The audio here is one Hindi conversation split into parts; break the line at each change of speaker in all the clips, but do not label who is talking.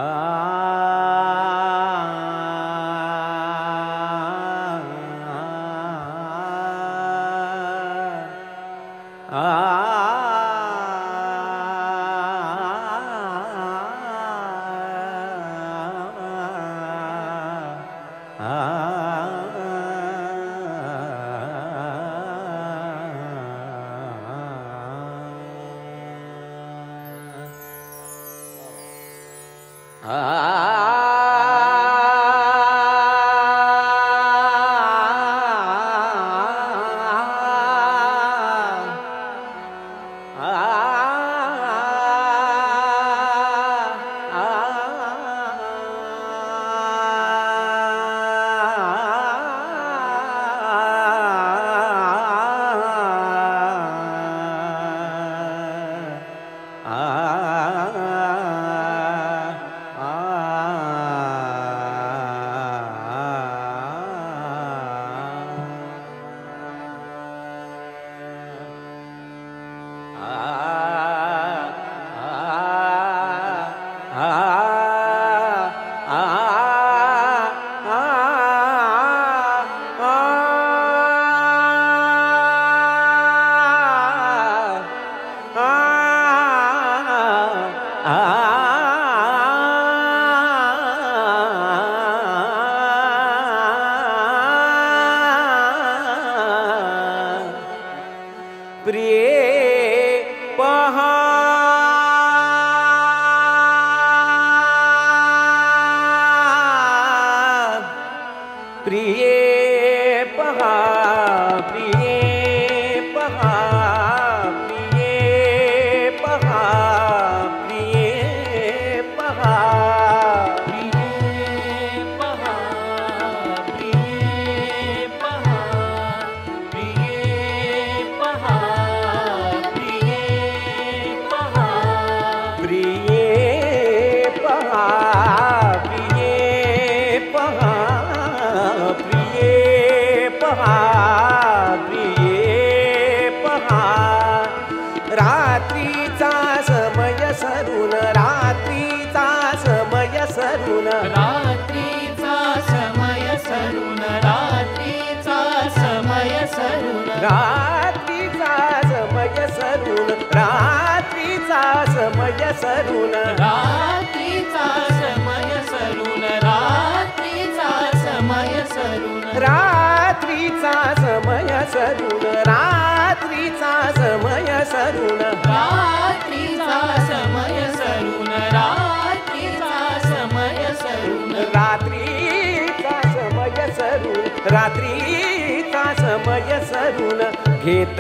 रात्रीचा समय सरून घेत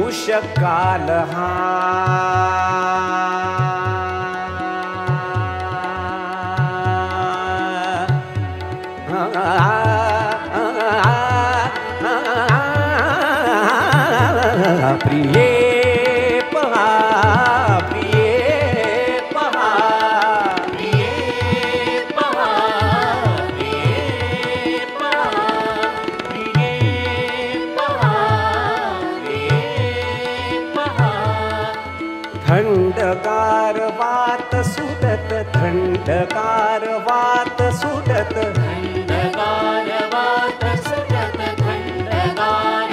उषकाल हा प्रिये पहा प्रिये पहा प्रिये पहा प्रिये पहा प्रिये पहा प्रिये पहा थंडगार वात सुटत थंडगार वात सुटत थंडगार वात सुटत थंडगार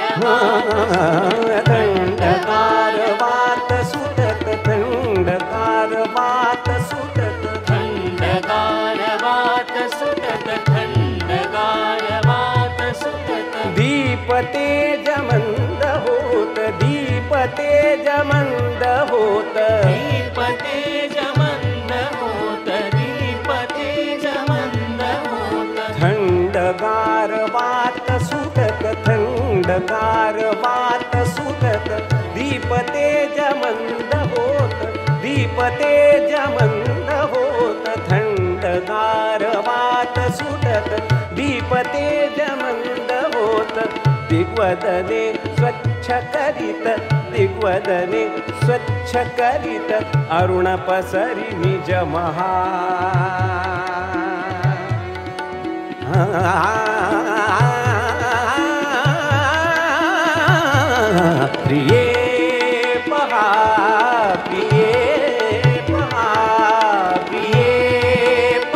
थंडगार वात सुटत थंडगार वात सुटत थंडगार वात सुटत थंडगार वात सुटत दीप तेज मंद होत दीप तेज मंद होत दीप तेज मंद होत दीप तेज मंद होत थंडगार वात सुटत थंडगार वात सुटत दीप तेज मंद होत दीप तेज मंद होत थंडगार वात सुटत दीप तेज मंद होत दिग्वदने स्वच्छ करीत दिग्वदने स्वच्छ करीत अरुण पसरी निज महा प्रिये पहा प्रिये पहा प्रिये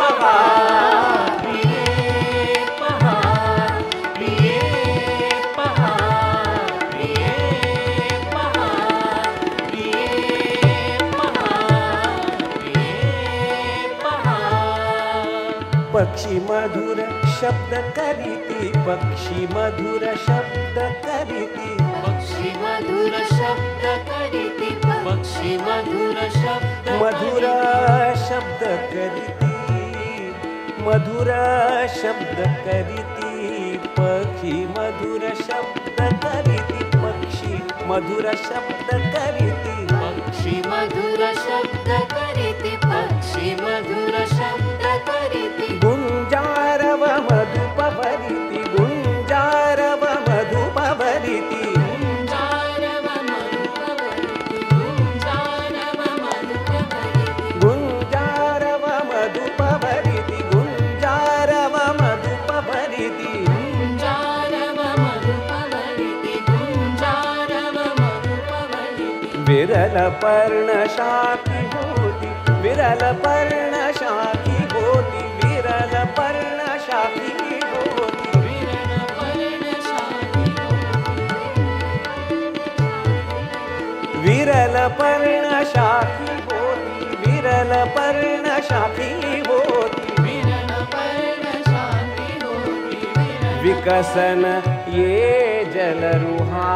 पक्षी मधुर शब्द करीती, पक्षी मधुर शब्द करीती,
पक्षी मधुर शब्द करीती, पक्षी मधुर शब्द
मधुर शब्द करीती, मधुर शब्द करीती, पक्षी मधुर शब्द करीती, पक्षी मधुर शब्द करीती,
पक्षी मधुर शब्द करीती, पक्षी मधुर शब्द करीती,
गुंजारव मधुप भरिती, गुंजारव मधुप भरिती,
गुंजारव मधुप भरिती, गुंजारव मधुप भरिती,
गुंजारव मधुप भरिती, गुंजारव मधुप भरिती,
गुंजारव मधुप भरिती, गुंजारव मधुप भरिती,
विरल पर्ण शाखी होती, विरल पर्ण शाखी होती, विरल पर्ण शाखी होती,
विरल पर्ण शाखी
विरल पर्ण शाखी होती, विरल पर्ण शाखी होती,
विरल पर्ण शाखी होती, विरल
विकसन ये जलरुहा,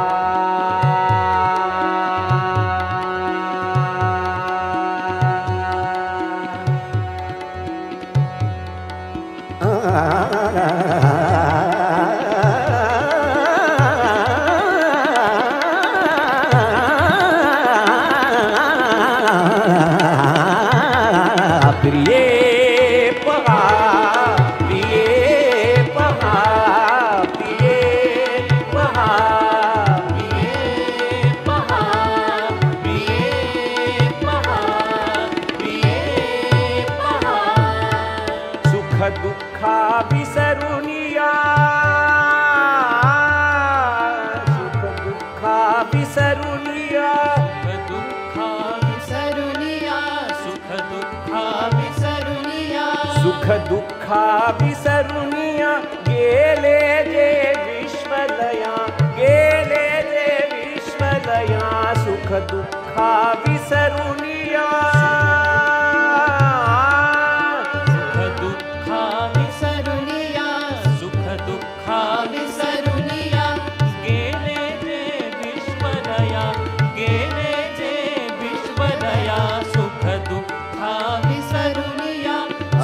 प्रिये पहा, प्रिये पहा, प्रिये पहा,
प्रिये पहा, प्रिये पहा, प्रिये पहा,
सुख दुःखा विसरुनिया, सुख दुःखा विसरुनिया,
दुःखा विसरुनिया, सुख दुःखा विसरुनिया,
सुख दुःखा विसरुनिया, गेले जे विश्वलया, गेले जे विश्वलया, सुख दुःखा विसरुनिया,
सुख दुःखा विसरुनिया, सुख दुःखा विसरुनिया, गेले जे विश्वलया, गेले जे विश्वलया, सुख दुःखा विसरुनिया,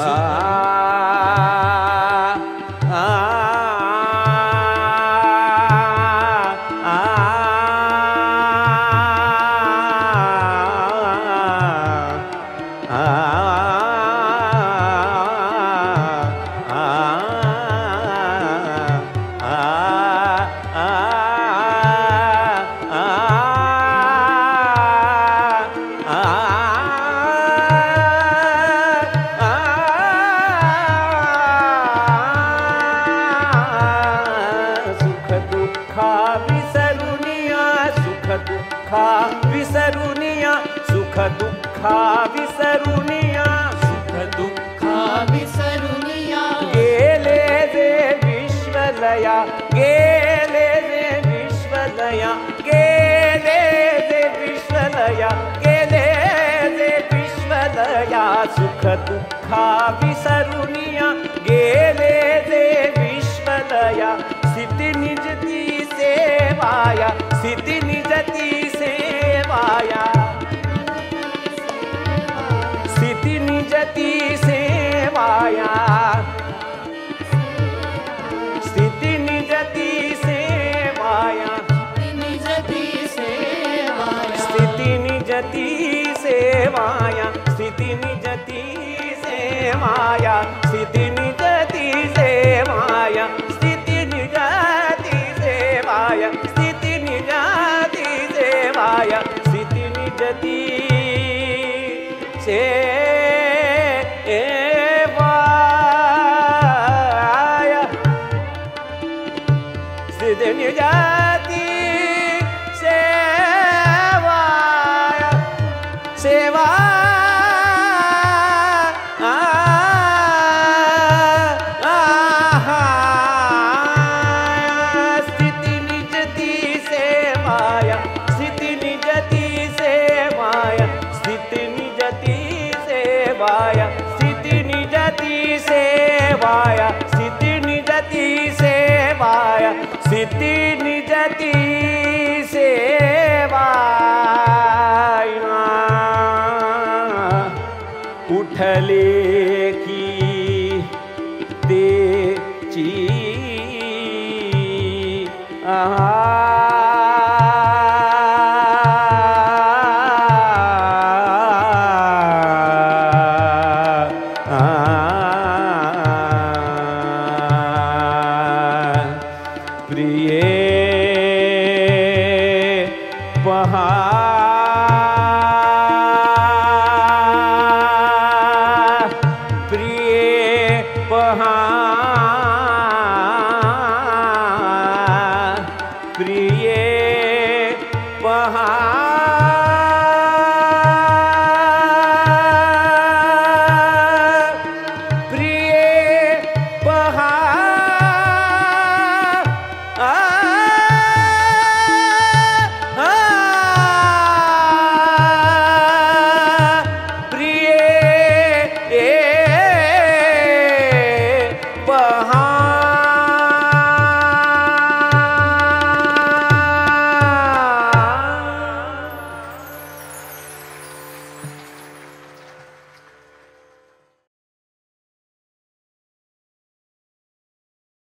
सुख दुःखा विसरुनिया, सुख दुःखा विसरुनिया, सुख दुःखा विसरुनिया,
सुख दुःखा विसरुनिया,
गेले जे विश्वलया, गेले जे विश्वलया, गेले जे विश्वलया, गेले जे विश्वलया, सुख दुःखा विसरुनिया, गेले जे विश्वलया, स्थिति निजती सेवाया, स्थिति निजती सेवाया, स्थिति निजती सेवाया, स्थिति निजती सेवाया,
निजती सेवाया,
स्थिति निजती सेवाया, स्थिति निजती सेवाया, स्थिति निजती सेवाया, स्थिति निजती सेवाया, स्थिति निजती सेवाया, स्थिति निजती सेवाया, स्थिति निजती